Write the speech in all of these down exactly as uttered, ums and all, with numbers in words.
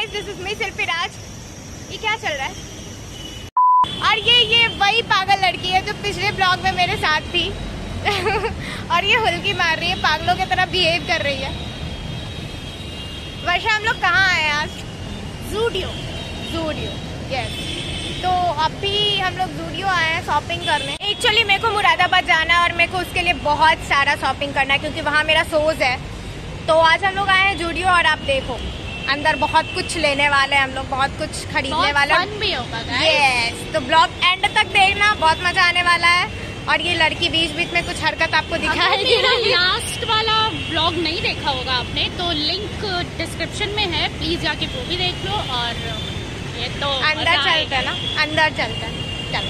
Guys, this is me Shilpi Raj. ये क्या चल रहा है? और ये ये वही पागल लड़की है जो पिछले ब्लॉग में मेरे साथ थी और ये हुल्की मार रही है, पागलों की तरह बिहेव कर रही है। वर्षा, हम लोग कहाँ आए आज? ज़ूडियो। ज़ूडियो, यस। तो अभी हम लोग ज़ूडियो आए हैं शॉपिंग करने। एक्चुअली मेरे को मुरादाबाद जाना है और मेरे को उसके लिए बहुत सारा शॉपिंग करना है क्योंकि वहाँ मेरा शोज है। तो आज हम लोग आए हैं ज़ूडियो और आप देखो अंदर बहुत कुछ लेने वाले हैं हम लोग, बहुत कुछ खरीदने वाले हैं। भी होगा यस, तो ब्लॉग एंड तक देखना, बहुत मजा आने वाला है। और ये लड़की बीच बीच में कुछ हरकत आपको दिखाएगी। लास्ट वाला ब्लॉग नहीं देखा होगा आपने तो लिंक डिस्क्रिप्शन में है, प्लीज जाके वो भी देख लो। और ये तो अंदर चलते हैं ना, अंदर चलते हैं, चल।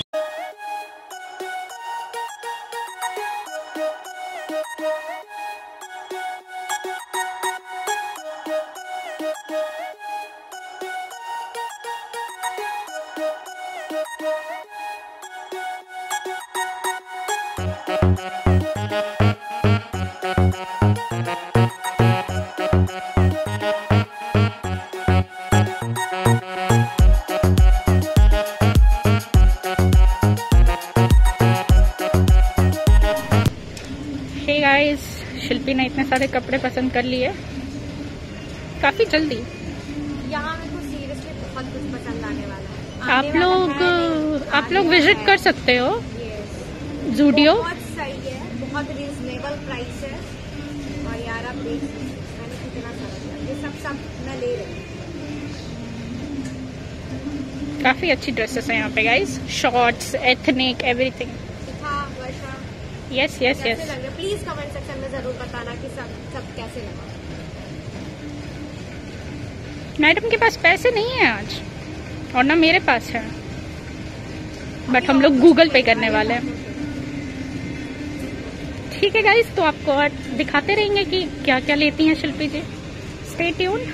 हे गाइस, शिल्पी ने इतने सारे कपड़े पसंद कर लिए काफी जल्दी। यहाँ मेरे को सीरियसली बहुत कुछ पसंद आने वाला है। आप लोग आप लोग विजिट कर सकते हो ज़ूडियो। बहुत सही है, बहुत रीजनेबल प्राइस है। और यार आप देख मैंने कितना सारा लिया, ये सब सब मैं ले रही हूँ। काफी अच्छी ड्रेसेस हैं यहाँ पे guys, shorts, ethnic, everything. Varsha, yes yes yes. Please comment section में जरूर बताना कि सब सब कैसे लगा। मैडम के पास पैसे नहीं है आज और ना मेरे पास है, बट हम लोग गूगल पे करने वाले हैं। ठीक है गाइस, तो आपको और दिखाते रहेंगे कि क्या क्या लेती हैं शिल्पी जी। Stay tuned.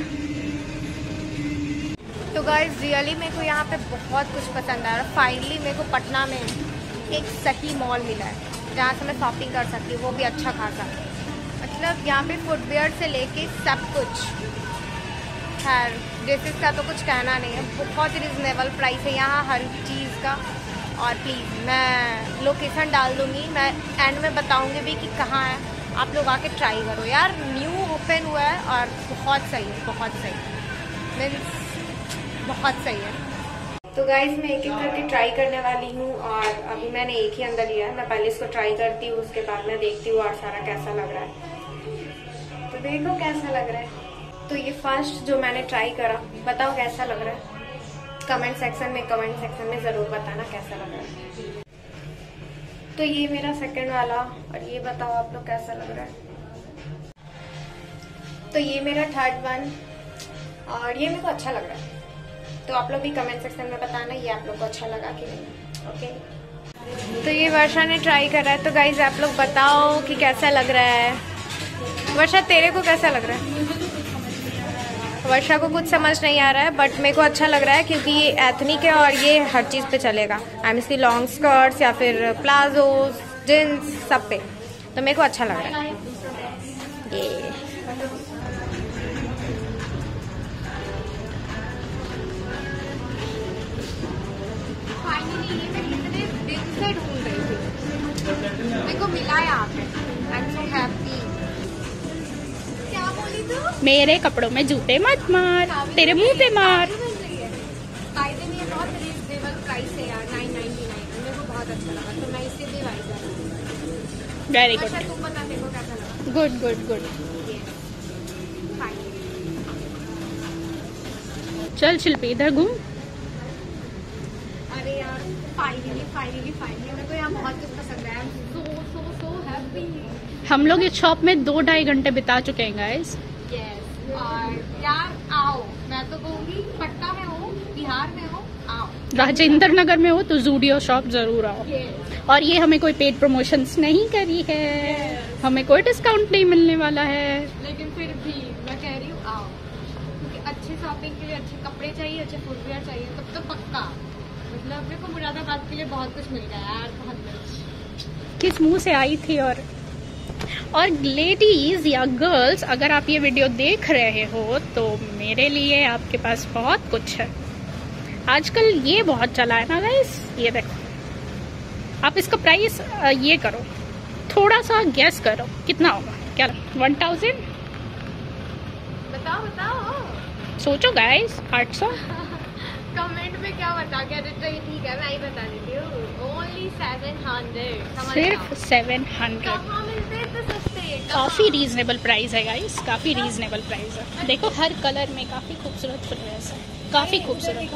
तो गाइस, रियली मेरे को यहाँ पे बहुत कुछ पसंद आया। फाइनली मेरे को पटना में एक सही मॉल मिला है जहाँ से मैं शॉपिंग कर सकती हूँ, वो भी अच्छा खासा। मतलब यहाँ पे फुटवेयर से लेके सब कुछ है। ड्रेसेस का तो कुछ कहना नहीं है, बहुत रिजनेबल प्राइस है यहाँ हर चीज़ का। और प्लीज़ मैं लोकेशन डाल दूँगी, मैं एंड में बताऊँगी भी कि कहाँ है, आप लोग आके ट्राई करो यार। न्यू ओपन हुआ है और बहुत सही है, बहुत सही, मीन्स बहुत सही है। तो गाइज, मैं एक एक करके ट्राई करने वाली हूँ और अभी मैंने एक ही अंदर लिया है। मैं पहले इसको ट्राई करती हूँ, उसके बाद मैं देखती हूँ और सारा कैसा लग रहा है। तो देखो कैसा लग रहा है। तो ये फर्स्ट जो मैंने ट्राई करा, बताओ कैसा लग रहा है। कमेंट सेक्शन में कमेंट सेक्शन में ज़रूर बताना कैसा लग रहा है। तो ये मेरा सेकंड वाला, और ये बताओ आप लोग कैसा लग रहा है। तो ये मेरा थर्ड वन, और ये मेरे को अच्छा लग रहा है। तो आप लोग भी कमेंट सेक्शन में बताना ये आप लोग को अच्छा लगा कि नहीं। ओके, तो ये वर्षा ने ट्राई करा है। तो गाइज आप लोग बताओ कि कैसा लग रहा है। वर्षा, तेरे को कैसा लग रहा है? वर्षा को कुछ समझ नहीं आ रहा है, बट मेरे को अच्छा लग रहा है क्योंकि ये एथनिक है और ये हर चीज़ पे चलेगा। आई मीन लॉन्ग स्कर्ट्स या फिर प्लाजो, जींस, सब पे। तो मेरे को अच्छा लग रहा है ये। फाइनली ये मैं कितने दिन से ढूंढ रही थी, मेरे को मिला यहाँ पे। I am so happy. क्या बोली तू? मेरे कपड़ों में जूते मत मार, तेरे मुंह पे मार। कायदे में ये बहुत रीजनेबल प्राइस है यार, नाइन नाइन्टी नाइन। मेरे को बहुत अच्छा लगा, तो मैं इससे भी वाइज है। Very good. अच्छा, तुम बता मेरे को कैसा लगा। Good good good. चल शिल्पी इधर घूम। अरे यार, फाइनली फाइनली फाइनली मेरे को यहाँ बहुत कुछ पसंद आया। So so so happy. हम लोग इस शॉप में दो ढाई घंटे बिता चुके हैं गाइस। यस, और यार आओ, मैं तो कहूँगी पटना में हो, बिहार में हो, आओ। राजेंद्र नगर में हो तो ज़ूडियो शॉप जरूर आओ। yes. और ये हमें कोई पेड प्रमोशंस नहीं करी है, yes. हमें कोई डिस्काउंट नहीं मिलने वाला है, लेकिन फिर भी मैं कह रही हूँ आओ, क्योंकि अच्छे शॉपिंग के लिए अच्छे कपड़े चाहिए, अच्छे फुटवेयर चाहिए, तब तो पक्का। मतलब मेरे को मुरादाबाद के लिए बहुत कुछ मिल गया यार, बहुत कुछ। किस मुंह से आई थी और और लेडीज या गर्ल्स, अगर आप ये वीडियो देख रहे हो तो मेरे लिए आपके पास बहुत कुछ है। आजकल ये बहुत चला है ना गाइस, ये देखो। आप इसका प्राइस ये करो, थोड़ा सा गैस करो कितना होगा, क्या वन थाउजेंड? बताओ बताओ, सोचो गाइस। आठ सौ कमेंट में क्या बता के रहे? ठीक है, मैं ही बता देती हूँ। ओनली सेवन हंड्रेड, सिर्फ सेवन हंड्रेड। कहाँ मिलते हैं इतने सस्ते? काफी रीजनेबल प्राइस है गाइस, काफी रीजनेबल प्राइस है। देखो हर कलर में काफी खूबसूरत ड्रेस है, काफी खूबसूरत।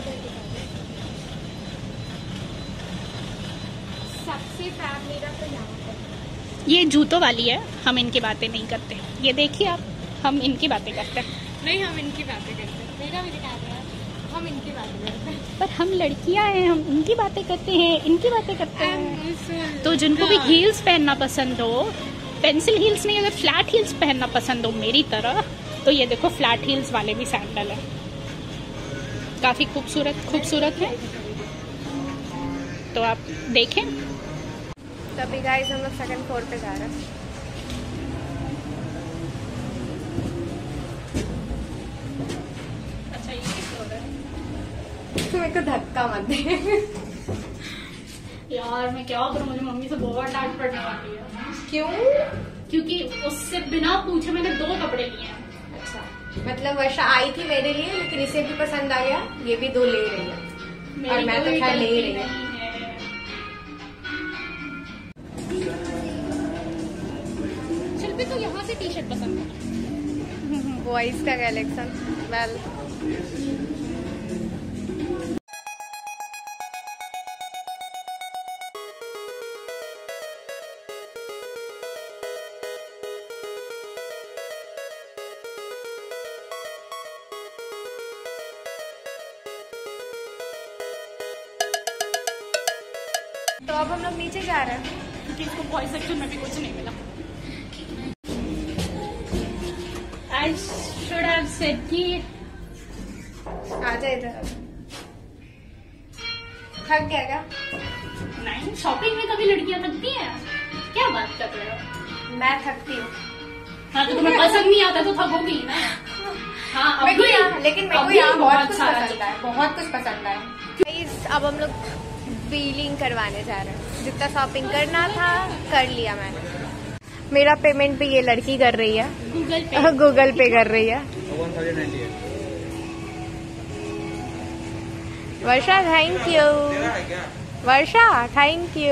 सबसे फैब मेरा तो यहाँ पर। ये जूतों वाली है, हम इनकी बातें नहीं करते। ये देखिए आप, हम इनकी बातें करते हैं। नहीं, हम इनकी बातें करते हैं। मेरा भी दिखा दो यार, हम इनकी बातें करते हैं। पर हम लड़कियां हैं, हम इनकी बातें करते हैं, इनकी बातें करते हैं। तो जिनको भी हील्स पहनना पसंद हो, पेंसिल हील्स नहीं, अगर फ्लैट हील्स पहनना पसंद हो मेरी तरह, तो ये देखो फ्लैट हील्स वाले भी सैंडल है, काफी खूबसूरत खूबसूरत है। तो आप देखें। तभी गाइस हम लोग सेकंड फ्लोर पे जा रहे हैं। अच्छा, ये फ्लोर है। मेरे को धक्का मत दे यार मैं क्या करूं, मुझे मम्मी से बहुत डांट पड़ने वाली है। क्यों? क्योंकि उससे बिना पूछे मैंने दो कपड़े लिए हैं। अच्छा, मतलब वर्षा आई थी मेरे लिए, लेकिन इसे भी पसंद आ गया, ये भी दो ले रही है और मैं तो खैर ले ही रही हूँ। शिल्पी तो यहाँ से टी शर्ट पसंद है। बॉयज का कलेक्शन वेल। तो अब हम लोग नीचे जा रहे हैं क्योंकि इसको बॉयज सेक्शन में भी कुछ नहीं मिला। I should have said कि आ जा इधर। थक गया क्या? नहीं, शॉपिंग में कभी लड़कियां थकती हैं? क्या बात कर रहे हो? मैं थकती हूँ। हाँ तो तुम्हें पसंद नहीं आता तो थकोगी ना। हाँ मेरे को यहाँ, लेकिन मेरे को यहाँ बहुत कुछ सारा पसंद है, बहुत कुछ पसंद है। Guys, अब हम लोग बिलिंग करवाने जा रहे हैं। जितना शॉपिंग करना था कर लिया मैंने। मेरा पेमेंट भी ये लड़की कर रही है, गूगल पे गूगल पे कर रही है। Varsha thank you, Varsha thank you.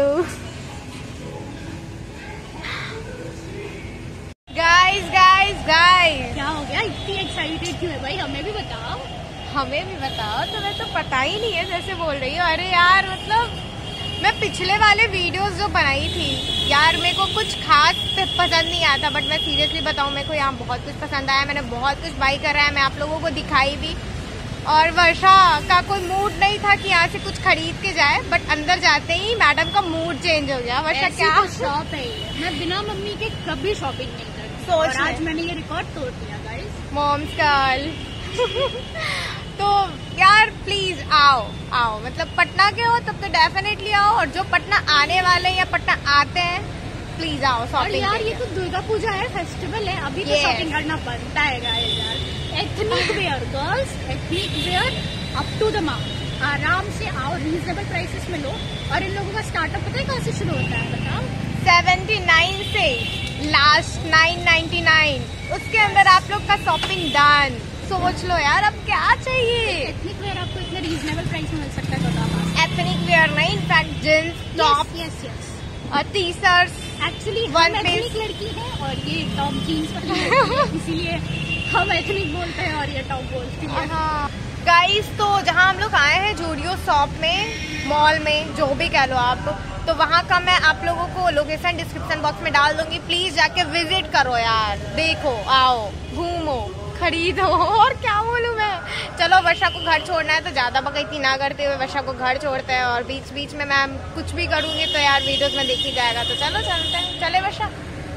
Guys guys guys, क्या हो गया, इतनी एक्साइटेड क्यों है भाई? हमें भी बताओ। हमें भी बताओ। तुम्हें तो पता ही नहीं है जैसे बोल रही हो। अरे यार, मतलब मैं पिछले वाले वीडियोस जो बनाई थी यार, मेरे को कुछ खास पसंद नहीं आया था, बट मैं सीरियसली बताऊं, मेरे को यहाँ बहुत कुछ पसंद आया। मैंने बहुत कुछ बाई करा है, मैं आप लोगों को दिखाई भी। और वर्षा का कोई मूड नहीं था कि यहाँ से कुछ खरीद के जाए, बट अंदर जाते ही मैडम का मूड चेंज हो गया। वर्षा क्या शॉप है ये, मैं बिना मम्मी के कभी शॉपिंग नहीं करती। सोच और आज मैंने ये रिकॉर्ड तोड़ दिया गाइस। मॉम्स गर्ल तो यार प्लीज आओ आओ, मतलब पटना के हो तब तो डेफिनेटली आओ, और जो पटना आने वाले या पटना आते हैं प्लीज आओ शॉपिंग। यार ये तो दुर्गा पूजा है, फेस्टिवल है, अभी तो शॉपिंग करना बनता है यार। Ethnic wear girls, ethnic wear up to the mark. आराम से आओ, रीजनेबल प्राइसेस में लो। और इन लोगों का स्टार्टअप पता है कहाँ से शुरू होता है बताओ? सेवेंटी नाइन से लास्ट नाइन नाइन्टी नाइन, उसके अंदर आप लोग का शॉपिंग डन। सोच लो यार, अब क्या चाहिए? एथनिक वेयर आपको इतने रीजनेबल प्राइस में मिल सकता है। एथनिक वेयर नहीं, in fact jeans top, yes yes, और टी शर्ट। एक्चुअली One हम एथनिक लड़की है और ये टॉप जीन्स पर इसीलिए हम एथनिक बोलते हैं और ये टॉप बोलती है। हाँ गाइस, तो जहाँ हम लोग आए हैं जूडियो शॉप में, मॉल में, जो भी कह लो आप, तो वहाँ का मैं आप लोगों को लोकेशन डिस्क्रिप्शन बॉक्स में डाल दूंगी। प्लीज जाके विजिट करो यार, देखो, आओ, घूमो, खरीदो। और क्या बोलूँ मैं। चलो, वर्षा को घर छोड़ना है तो ज्यादा बकैती ना करते हुए वर्षा को घर छोड़ते हैं, और बीच बीच में मैं कुछ भी करूंगी तो यार वीडियोस में देखी जाएगा। तो चलो चलते हैं, चले वर्षा।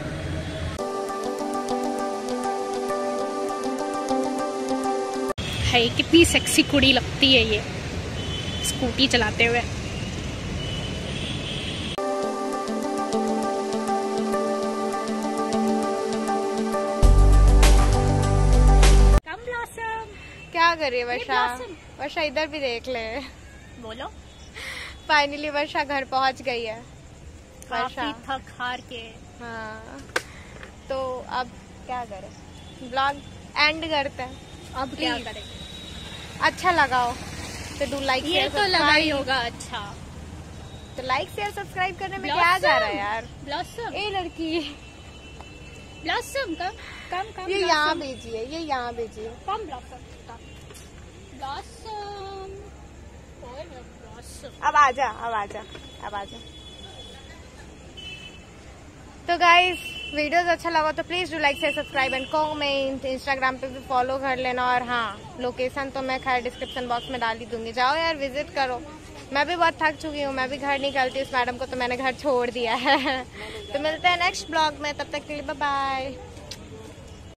है कितनी सेक्सी कुड़ी लगती है ये स्कूटी चलाते हुए। क्या करे वर्षा? blossom। वर्षा इधर भी देख ले। बोलो। फाइनली वर्षा घर पहुंच गई है। काफी थक हार के। हाँ, तो अब क्या करें, ब्लॉग एंड करते हैं। अब क्या करें? अच्छा लगा हो तो डू लाइक ये तो लगा ही होगा। अच्छा तो लाइक शेयर सब्सक्राइब करने में Blossom। क्या जा रहा है यार? ब्लॉसम, ए लड़की, ब्लॉसम कम कम कम। ये यहाँ भेजी है, ये यहाँ भेजी है। कम ब्लॉसम, ब्लॉसम, ओए ब्लॉसम। अब आजा, अब आजा, अब आजा। तो गाइस, वीडियोस अच्छा लगा तो please do like share subscribe and comment. Instagram पे भी फॉलो कर लेना। और हाँ, लोकेशन तो मैं खैर डिस्क्रिप्शन बॉक्स में डाल ही दूंगी, जाओ यार विजिट करो। मैं भी बहुत थक चुकी हूँ, मैं भी घर निकलती हूँ, इस मैडम को तो मैंने घर छोड़ दिया है। तो मिलते हैं नेक्स्ट ब्लॉग में, तब तक के लिए बाय बाय।